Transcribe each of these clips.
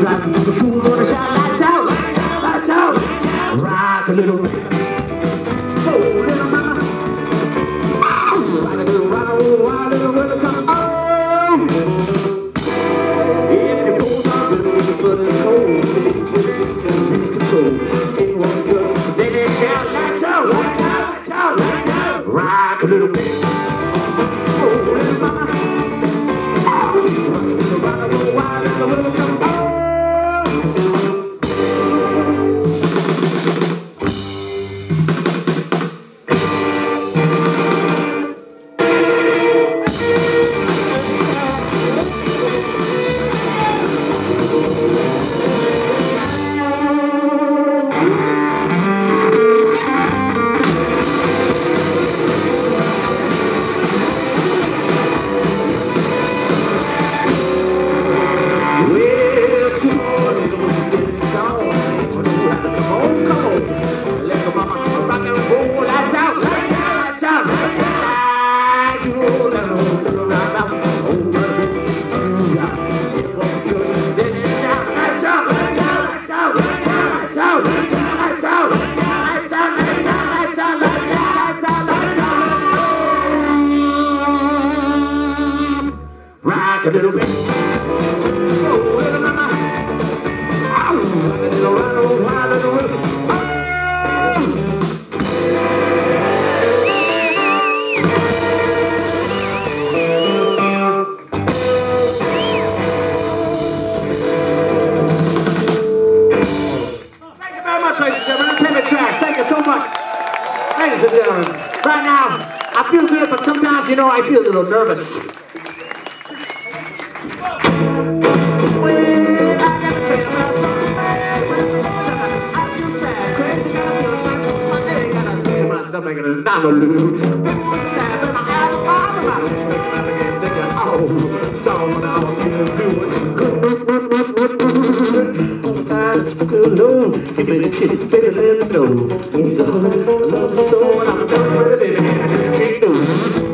drive me to school, gonna shout lights out, lights out. Rock a little bit. Oh, little mama. Oh, rock a little rock, oh, little weather come on. If your clothes are good, but it's cold, take it serious, just lose control. Ain't one judge, then they shout lights out, lights out, lights out, lights out. Rock a little bit. Oh, little mama. Oh, rock a little rock, oh, little weather come on. Rock a little bit. Oh, little mama. Oh, rock a little, rock a little, rock a little. Thank you very much, ladies and gentlemen. Let's have a trash. Thank you so much. Ladies and gentlemen, right now, I feel good, but sometimes, you know, I feel a little nervous. You better kiss, baby, let him know. He's a hug, I love him so, and I'm a best friend, baby, and I just can't do it.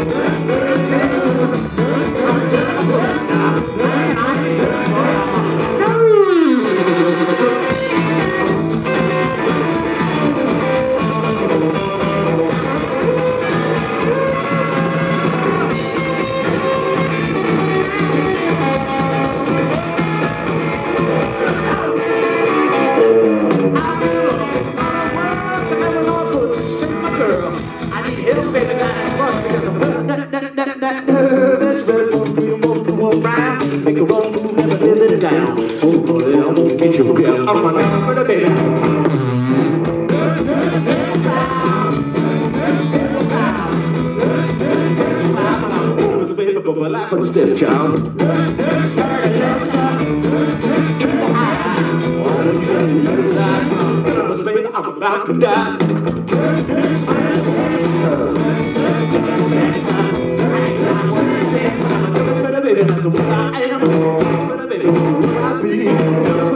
This red one, we won't go around. Make a wrong move, never live it down. Oh boy, I'm gonna get you again. I'm running for the baby. It's a baby, but my life is still child. I'm about to die. Baby, that's what I am. Baby, that's what I be.